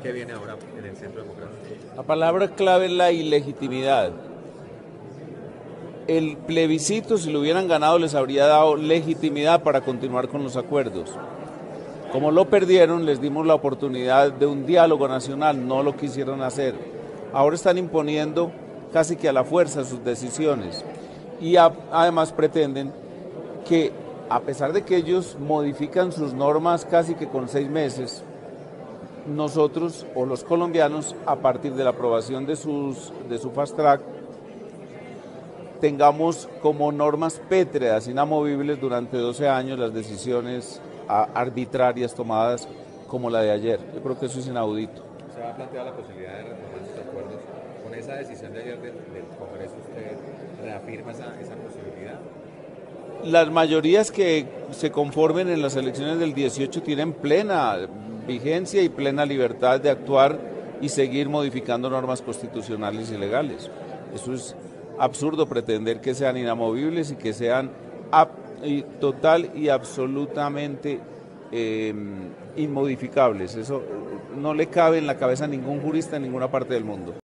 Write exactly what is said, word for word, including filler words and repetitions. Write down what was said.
¿Qué viene ahora en el Centro Democrático? La palabra clave es la ilegitimidad. El plebiscito, si lo hubieran ganado, les habría dado legitimidad para continuar con los acuerdos. Como lo perdieron, les dimos la oportunidad de un diálogo nacional, no lo quisieron hacer. Ahora están imponiendo casi que a la fuerza sus decisiones y a, además pretenden que, a pesar de que ellos modifican sus normas casi que con seis meses, nosotros o los colombianos, a partir de la aprobación de, sus, de su fast track, tengamos como normas pétreas, inamovibles durante doce años las decisiones arbitrarias tomadas como la de ayer. Yo creo que eso es inaudito. ¿Se va a plantear la posibilidad de retomar estos acuerdos? Con esa decisión de ayer del, del Congreso, ¿usted reafirma esa, esa posibilidad? Las mayorías que se conformen en las elecciones del dieciocho tienen plena vigencia y plena libertad de actuar y seguir modificando normas constitucionales y legales. Eso es absurdo pretender que sean inamovibles y que sean y total y absolutamente eh, inmodificables. Eso no le cabe en la cabeza a ningún jurista en ninguna parte del mundo.